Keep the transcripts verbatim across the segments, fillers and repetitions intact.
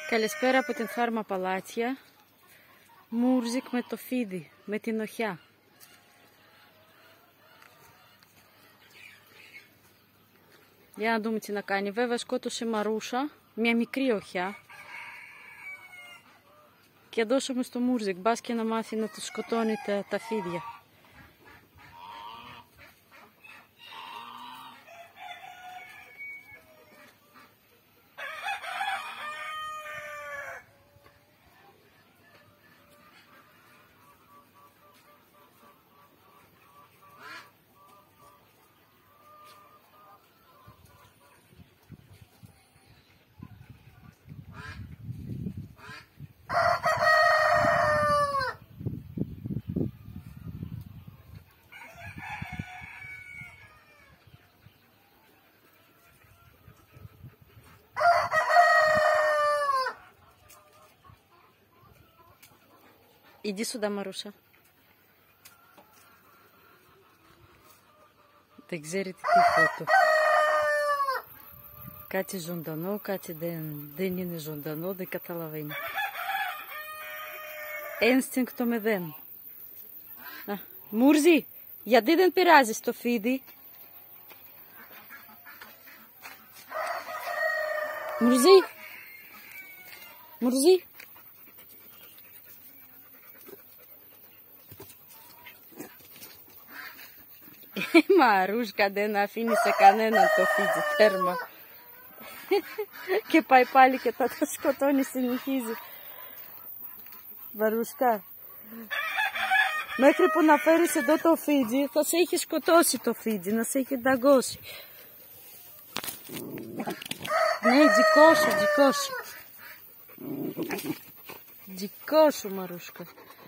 Καλησπέρα από την Φάρμα Παλάτια. Μούρζικ με το φίδι, με την οχιά. Για να δούμε τι να κάνει. Βέβαια σκότωσε Μαρούσα, μια μικρή οχιά. Και δώσαμε στο Μούρζικ, μπας και να μάθει να του σκοτώνει τα, τα φίδια. Иди сюда, Маруша. Δεν ξέρει τι φώτο. Κάτι ζωντανό, κάτι δεν, δεν είναι ζωντανό, δεν καταλαβαίνει. Ένστικτο μηδέν. Μούρζι, γιατί δεν πειράζεις το φίδι? Μουρζί, Μουρζί. Η Μαρούσκα δεν αφήνει σε κανέναν το φίδι, τέρμα. Και πάει πάλι και θα το σκοτώνει, συνεχίζει. Μαρούσκα, μέχρι που να φέρεις εδώ το φίδι, θα σε έχει σκοτώσει το φίδι, να σε έχει δαγκώσει. Ναι, δικό σου, δικό σου. Δικό σου, Μαρούσκα.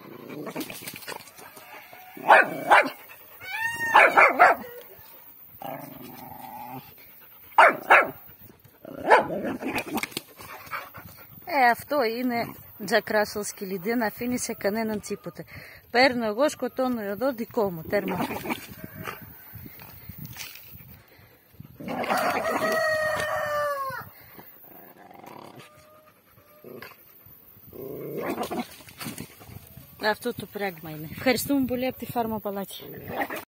Ε, αυτό είναι Jack Russell σκυλί, δεν αφήνει σε κανέναν τίποτε. Παίρνω εγώ, σκοτώνω εδώ, δικό μου, τέρμα. Αυτό το πράγμα είναι. Ευχαριστούμε πολύ από τη Φάρμα Παλάτια.